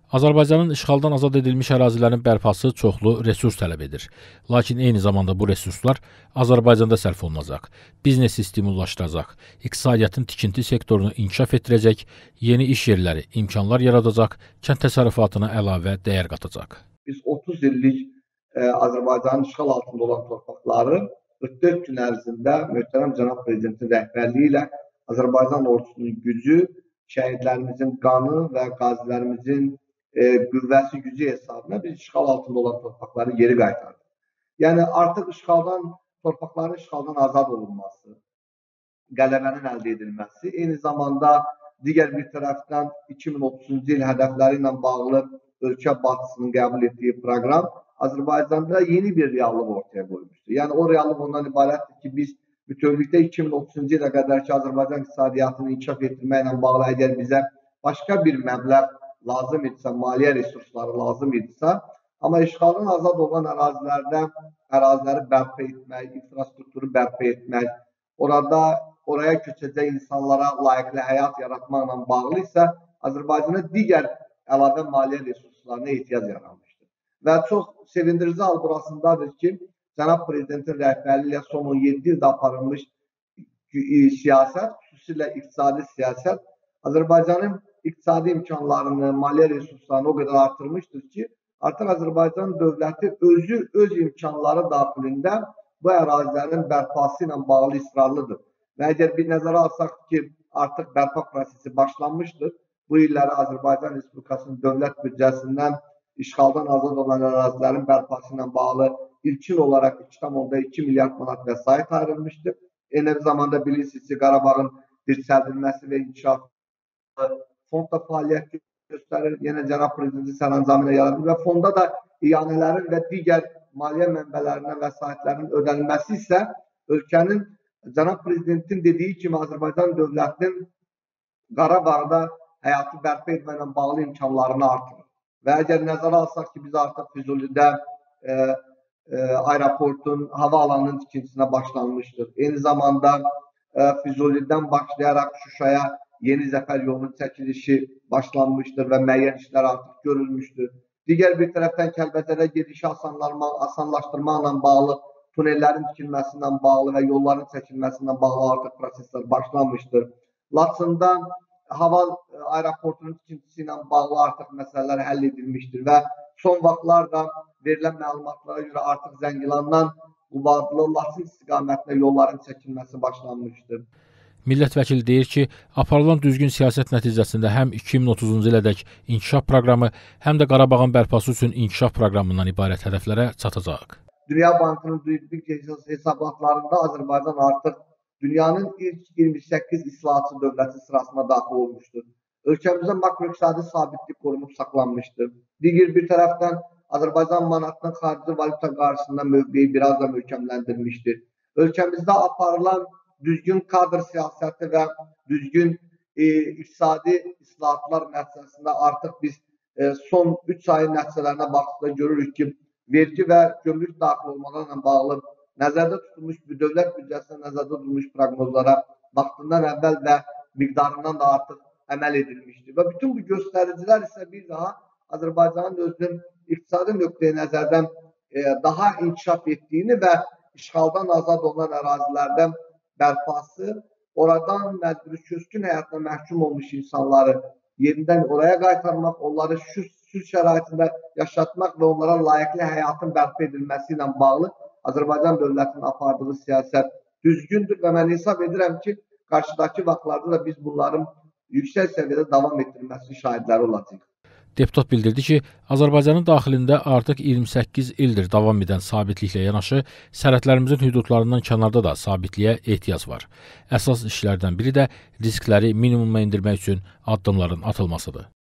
Azərbaycanın işğaldan azad edilmiş ərazilərin bərpası çoxlu resurs tələb edir. Lakin eyni zamanda bu resurslar Azərbaycanda sərf olunacaq, biznesi stimullaşdıracaq, iqtisadiyyatın tikinti sektorunu inkişaf etdirəcək, yeni iş yerləri, imkanlar yaradacaq, kənd təsərrüfatına əlavə dəyər qatacaq. Biz 30 illik Azərbaycanın işğal altında olan torpaqları 44 gün ərzində möhtərəm cənab prezidentin rəhbərliyi ilə Azərbaycan ordusunun gücü, şəhidlərimizin qanı və qazilərimizin qüvvəsi gücü hesabına biz işğal altında olan torpaqları geri qaytardıq. Yəni artıq torpaqların işğaldan azad olunması, qələbənin əldə edilməsi, eyni zamanda digər bir tərəfdən 2030-cu il hədəfləri ilə bağlı ölkə başçısının qəbul etdiyi proqram Azərbaycanda yeni bir reallıq ortaya qoymuşdur. Yəni o reallıq ondan ibarətdir ki, biz bütövlükdə 2030-cu ilə qədərki Azərbaycan iqtisadiyyatını inkişaf etdirməklə bağlı əgər bizə başqa bir məbləğ lazım idisə, maliyyə resursları lazım idisə, amma işğaldan azad olan ərazilərdə əraziləri bərpa etmək, infrastrukturu bərpa etmək, oraya köçəcək insanlara layiqli həyat yaratmaqla bağlı isə Azərbaycana digər əlavə maliyyə resurslarına ehtiyac yaranmışdır. Və çox sevindirici hal burasındadır ki, cənab prezidentin rəhbərliyi ilə son 17 ildə aparılmış siyasət, xüsusilə iqtisadi siyasət, Azərbaycanın iqtisadi imkanlarını, maliyyə resurslarını o qədər artırmışdır ki, artıq Azərbaycan dövləti öz imkanları daxilində bu ərazilərin bərpası ilə bağlı israrlıdır. Və əgər bir nəzərə alsaq ki, artıq bərpa prosesi başlanmışdır, bu illəri Azərbaycan Respublikasının dövlət büdcəsindən işğaldan azad olan ərazilərin bərpası ilə bağlı ilkin olaraq 2,2 milyard manat vəsait ayrılmışdır. Eyni zamanda bilirsiniz ki, Qarabağın dirçəldilməsi və inkişafı fondda fəaliyyət göstərir, yenə cənab prezidentin sərəncamı ilə yaradır və fonda da iyanələrin və digər maliyyə mənbələrinin vəsaitlərin ödənilməsi isə ölkənin cənab prezidentin dediyi kimi Azərbaycan dövlətinin Qarabağda həyatı bərpa etməklə bağlı imkanlarını artırır. Və əgər nəzərə alsaq ki, biz artıq Füzulidə aeroportun, hava alanının tikintisinə başlanmışdır. Eyni zamanda Füzulidən başlayaraq Şuşaya Yeni Zəfər yolunun çəkilişi başlanmışdır və müəyyən işlər artıq görülmüşdür. Digər bir tərəfdən Kəlbəcərə gedişi asanlaşdırmaqla bağlı, tunellərin tikilməsi ilə bağlı və yolların çəkilməsi ilə bağlı artıq proseslər başlanmışdır. Laçında hava aeroportunun tikintisi ilə bağlı artıq məsələlər həll edilmişdir və son vaxtlarda verilən məlumatlara görə artıq Zəngilandan Qubadlı, Laçın istiqamətinə yolların çəkilməsi başlanmışdır. Millət vəkili deyir ki, aparılan düzgün siyasət nəticəsində həm 2030-cu ilədək inkişaf proqramı, həm də Qarabağın bərpası üçün inkişaf proqramından ibarət hədəflərə çatacaq. Dünya Bankının hesabatlarında Azərbaycan artıq dünyanın ilk 28 islahatçı dövləti sırasına daxil olmuşdur. Ölkəmizdə makroiqtisadi sabitlik qorunub saxlanmışdır. Digər bir tərəfdən Azərbaycan manatının xarici valyuta qarşısında mövqeyi biraz da möhkəmləndirmişdir. Ölkəmizdə aparılan düzgün kadr siyasəti və düzgün iqtisadi islahatlar nəticəsində artıq biz son 3 ayın nəticələrinə baxdıqda görürük ki, vergi və gömrük daxil olmalarla bağlı nəzərdə tutulmuş, dövlət büdcəsində nəzərdə tutulmuş proqnozlara vaxtından əvvəl və miqdarından da artıq əməl edilmişdir. Və bütün bu göstəricilər isə bir daha Azərbaycanın özünün iqtisadi nöqteyi nəzərdən daha inkişaf etdiyini və işğaldan azad olunan ərazilərdən bərpası, oradan məcburi köçkün həyatına məhkum olmuş insanları yerindən oraya qaytarmaq, onları sülh şəraitində yaşatmaq və onlara layiqli həyatın bərpa edilməsi ilə bağlı Azərbaycan dövlətinin apardığı siyasət düzgündür və mən hesab edirəm ki, qarşıdakı vaxtlarda da biz bunların yüksək səviyyədə davam etdirilməsi şahidləri olacaq. Deputat bildirdi ki, Azərbaycanın daxilində artıq 28 ildir davam edən sabitliklə yanaşı, sərhədlərimizin hüdudlarından kənarda da sabitliyə ehtiyac var. Əsas işlərdən biri də riskləri minimuma endirmək üçün addımların atılmasıdır.